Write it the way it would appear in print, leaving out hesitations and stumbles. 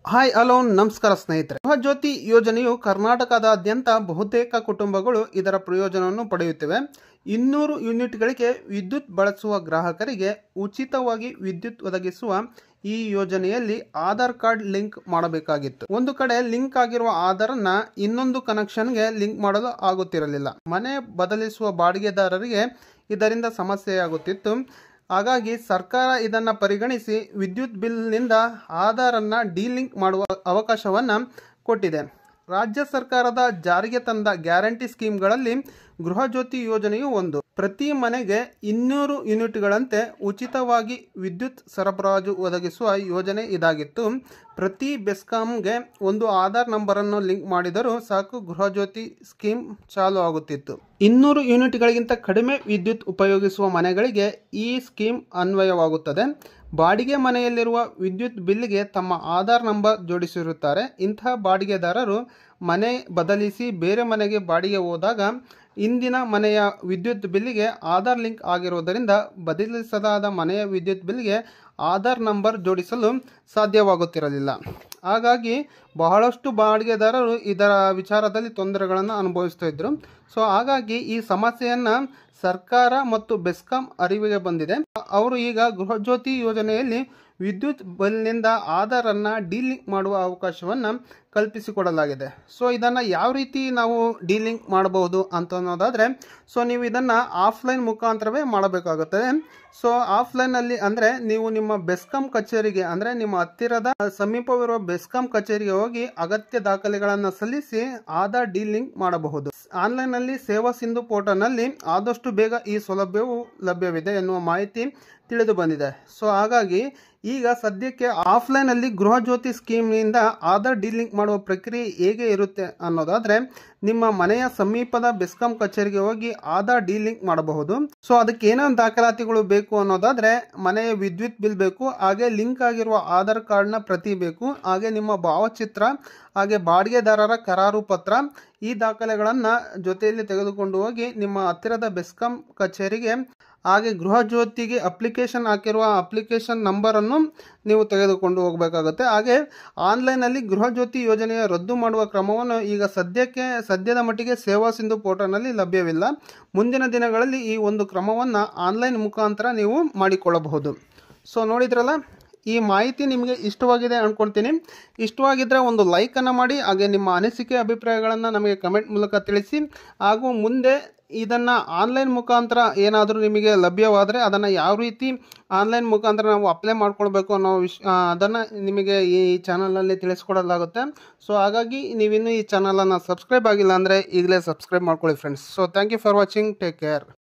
Hi hello ನಮಸ್ಕಾರ ಸ್ನೇಹಿತರೆ. ಗೃಹ ಜ್ಯೋತಿ ಯೋಜನೆಯು ಕರ್ನಾಟಕದಾದ್ಯಂತ ಬಹುತೇಕ ಕುಟುಂಬಗಳು ಇದರ ಪ್ರಯೋಜನವನ್ನು ಪಡೆಯುತ್ತಿವೆ. 200 ಯೂನಿಟ್ಗಳಿಗೆ ವಿದ್ಯುತ್ ಬಳಸುವ ಗ್ರಾಹಕರಿಗೆ ಉಚಿತವಾಗಿ ವಿದ್ಯುತ್ ಒದಗಿಸುವ ಈ ಯೋಜನೆಯಲ್ಲಿ ಆಧಾರ್ ಕಾರ್ಡ್ ಲಿಂಕ್ ಮಾಡಬೇಕಾಗಿತ್ತು. ಒಂದು ಕಡೆ ಲಿಂಕ್ ಆಗಿರುವ ಆಧಾರನ್ನ ಇನ್ನೊಂದು ಕನೆಕ್ಷನ್ಗೆ ಲಿಂಕ್ ಮಾಡಲು ಆಗುತ್ತಿರಲಿಲ್ಲ. ಮನೆ ಬದಲಿಸುವ ಬಾಡಿಗೆದಾರರಿಗೆ ಇದರಿಂದ ಸಮಸ್ಯೆಯಾಗುತ್ತಿತ್ತು. ಹಾಗಾಗಿ ಸರ್ಕಾರ ಇದನ್ನು ಪರಿಗಣಿಸಿ ವಿದ್ಯುತ್ ಬಿಲ್ನಿಂದ ಆಧಾರನ್ನು ಡಿಲಿಂಕ್ ಮಾಡುವ ಅವಕಾಶವನ್ನು ಕೊಟ್ಟಿದೆ. ರಾಜ್ಯ ಸರ್ಕಾರದ ಜಾರಿಗೆ ತಂದ ಗ್ಯಾರಂಟಿ ಸ್ಕೀಮ್ಗಳಲ್ಲಿ ಗೃಹ ಜ್ಯೋತಿ ಯೋಜನೆಯು ಒಂದು. ಪ್ರತಿ ಮನೆಗೆ 200 ಯೂನಿಟ್ಗಳಂತೆ ಉಚಿತವಾಗಿ ವಿದ್ಯುತ್ ಸರಬರಾಜು ಒದಗಿಸುವ ಯೋಜನೆ ಇದಾಗಿತ್ತು. ಪ್ರತಿ ಬೆಸ್ಕಾಂಗೆ ಒಂದು ಆಧಾರ್ ನಂಬರನ್ನು ಲಿಂಕ್ ಮಾಡಿದರೂ ಸಾಕು, ಗೃಹ ಜ್ಯೋತಿ ಸ್ಕೀಮ್ ಚಾಲು ಆಗುತ್ತಿತ್ತು. 200 ಯೂನಿಟ್ಗಳಿಗಿಂತ ಕಡಿಮೆ ವಿದ್ಯುತ್ ಉಪಯೋಗಿಸುವ ಮನೆಗಳಿಗೆ ಈ ಸ್ಕೀಮ್ ಅನ್ವಯವಾಗುತ್ತದೆ. ಬಾಡಿಗೆ ಮನೆಯಲ್ಲಿರುವ ವಿದ್ಯುತ್ ಬಿಲ್ಗೆ ತಮ್ಮ ಆಧಾರ್ ನಂಬರ್ ಜೋಡಿಸಿರುತ್ತಾರೆ. ಇಂತಹ ಬಾಡಿಗೆದಾರರು ಮನೆ ಬದಲಿಸಿ ಬೇರೆ ಮನೆಗೆ ಬಾಡಿಗೆ ಹೋದಾಗ ಇಂದಿನ ಮನೆಯ ವಿದ್ಯುತ್ ಬಿಲ್ಗೆ ಆಧಾರ್ ಲಿಂಕ್ ಆಗಿರುವುದರಿಂದ ಬದಲಿಸಲಾದ ಮನೆಯ ವಿದ್ಯುತ್ ಬಿಲ್ಗೆ ಆಧಾರ್ ನಂಬರ್ ಜೋಡಿಸಲು ಸಾಧ್ಯವಾಗುತ್ತಿರಲಿಲ್ಲ. ಹಾಗಾಗಿ ಬಹಳಷ್ಟು ಬಾಡಿಗೆದಾರರು ಇದರ ವಿಚಾರದಲ್ಲಿ ತೊಂದರೆಗಳನ್ನು ಅನುಭವಿಸ್ತಾ ಇದ್ರು. ಸೊ ಹಾಗಾಗಿ ಈ ಸಮಸ್ಯೆಯನ್ನು ಸರ್ಕಾರ ಮತ್ತು ಬೆಸ್ಕಾಂ ಅರಿವಿಗೆ ಬಂದಿದೆ. ಅವರು ಈಗ ಗೃಹ ಜ್ಯೋತಿ ಯೋಜನೆಯಲ್ಲಿ ವಿದ್ಯುತ್ ಬಿಲ್ನಿಂದ ಆಧಾರನ್ನು ಡಿಲಿಂಕ್ ಮಾಡುವ ಅವಕಾಶವನ್ನು ಕಲ್ಪಿಸಿಕೊಡಲಾಗಿದೆ. ಸೊ ಇದನ್ನು ಯಾವ ರೀತಿ ನಾವು ಡಿಲಿಂಕ್ ಮಾಡಬಹುದು ಅಂತ ಅನ್ನೋದಾದರೆ, ಸೊ ನೀವು ಇದನ್ನು ಆಫ್ಲೈನ್ ಮುಖಾಂತರವೇ ಮಾಡಬೇಕಾಗುತ್ತದೆ. ಸೊ ಆಫ್ಲೈನಲ್ಲಿ ಅಂದರೆ ನೀವು ನಿಮ್ಮ ಬೆಸ್ಕಾಂ ಕಚೇರಿಗೆ, ಅಂದರೆ ನಿಮ್ಮ ಹತ್ತಿರದ ಸಮೀಪವಿರುವ ಬೆಸ್ಕಾಂ ಕಚೇರಿಗೆ ಹೋಗಿ ಅಗತ್ಯ ದಾಖಲೆಗಳನ್ನು ಸಲ್ಲಿಸಿ ಆಧಾರ್ ಡಿಲಿಂಕ್ ಮಾಡಬಹುದು. ಆನ್ಲೈನ್ನಲ್ಲಿ ಸೇವಾ ಸಿಂಧು ಪೋರ್ಟಲ್ನಲ್ಲಿ ಆದಷ್ಟು ಬೇಗ ಈ ಸೌಲಭ್ಯವು ಲಭ್ಯವಿದೆ ಎನ್ನುವ ಮಾಹಿತಿ ತಿಳಿದು ಬಂದಿದೆ. ಸೊ ಹಾಗಾಗಿ ಈಗ ಸದ್ಯಕ್ಕೆ ಆಫ್ಲೈನಲ್ಲಿ ಗೃಹ ಜ್ಯೋತಿ ಸ್ಕೀಮ್ನಿಂದ ಆಧಾರ್ ಡಿಲಿಂಕ್ ಮಾಡುವ ಪ್ರಕ್ರಿಯೆ ಹೇಗೆ ಇರುತ್ತೆ ಅನ್ನೋದಾದರೆ, ನಿಮ್ಮ ಮನೆಯ ಸಮೀಪದ ಬೆಸ್ಕಾಂ ಕಚೇರಿಗೆ ಹೋಗಿ ಆಧಾರ್ ಡಿಲಿಂಕ್ ಮಾಡಬಹುದು. ಸೊ ಅದಕ್ಕೆ ಏನೇನು ದಾಖಲಾತಿಗಳು ಬೇಕು ಅನ್ನೋದಾದರೆ, ಮನೆಯ ವಿದ್ಯುತ್ ಬಿಲ್ ಬೇಕು, ಹಾಗೆ ಲಿಂಕ್ ಆಗಿರುವ ಆಧಾರ್ ಕಾರ್ಡ್ನ ಪ್ರತಿ ಬೇಕು, ಹಾಗೆ ನಿಮ್ಮ ಭಾವಚಿತ್ರ, ಹಾಗೆ ಬಾಡಿಗೆದಾರರ ಕರಾರು ಪತ್ರ, ಈ ದಾಖಲೆಗಳನ್ನು ಜೊತೆಯಲ್ಲಿ ತೆಗೆದುಕೊಂಡು ಹೋಗಿ ನಿಮ್ಮ ಹತ್ತಿರದ ಬೆಸ್ಕಾಂ ಕಚೇರಿಗೆ, ಹಾಗೆ ಗೃಹ ಜ್ಯೋತಿಗೆ ಅಪ್ಲಿಕೇಶನ್ ಹಾಕಿರುವ ಅಪ್ಲಿಕೇಶನ್ ನಂಬರನ್ನು ನೀವು ತೆಗೆದುಕೊಂಡು ಹೋಗಬೇಕಾಗುತ್ತೆ. ಹಾಗೆ ಆನ್ಲೈನಲ್ಲಿ ಗೃಹ ಜ್ಯೋತಿ ಯೋಜನೆಯ ರದ್ದು ಮಾಡುವ ಕ್ರಮವನ್ನು ಈಗ ಸದ್ಯದ ಮಟ್ಟಿಗೆ ಸೇವಾ ಸಿಂಧು ಪೋರ್ಟಲ್ನಲ್ಲಿ ಲಭ್ಯವಿಲ್ಲ. ಮುಂದಿನ ದಿನಗಳಲ್ಲಿ ಈ ಒಂದು ಕ್ರಮವನ್ನು ಆನ್ಲೈನ್ ಮುಖಾಂತರ ನೀವು ಮಾಡಿಕೊಳ್ಳಬಹುದು. ಸೊ ನೋಡಿದ್ರಲ್ಲ, ಈ ಮಾಹಿತಿ ನಿಮಗೆ ಇಷ್ಟವಾಗಿದೆ ಅಂದ್ಕೊಳ್ತೀನಿ. ಇಷ್ಟವಾಗಿದ್ದರೆ ಒಂದು ಲೈಕನ್ನು ಮಾಡಿ, ಹಾಗೆ ನಿಮ್ಮ ಅನಿಸಿಕೆ ಅಭಿಪ್ರಾಯಗಳನ್ನು ನಮಗೆ ಕಮೆಂಟ್ ಮೂಲಕ ತಿಳಿಸಿ. ಹಾಗೂ ಮುಂದೆ ಇದನ್ನು ಆನ್ಲೈನ್ ಮುಖಾಂತರ ಏನಾದರೂ ನಿಮಗೆ ಲಭ್ಯವಾದರೆ ಅದನ್ನು ಯಾವ ರೀತಿ ಆನ್ಲೈನ್ ಮುಖಾಂತರ ನಾವು ಅಪ್ಲೈ ಮಾಡ್ಕೊಳ್ಬೇಕು ಅನ್ನೋ ಅದನ್ನು ನಿಮಗೆ ಈ ಚಾನಲಲ್ಲಿ ತಿಳಿಸ್ಕೊಡಲಾಗುತ್ತೆ. ಸೊ ಹಾಗಾಗಿ ನೀವಿನ್ನೂ ಈ ಚಾನಲನ್ನು ಸಬ್ಸ್ಕ್ರೈಬ್ ಆಗಿಲ್ಲ ಅಂದರೆ ಈಗಲೇ ಸಬ್ಸ್ಕ್ರೈಬ್ ಮಾಡ್ಕೊಳ್ಳಿ friends. So thank you for watching. Take care.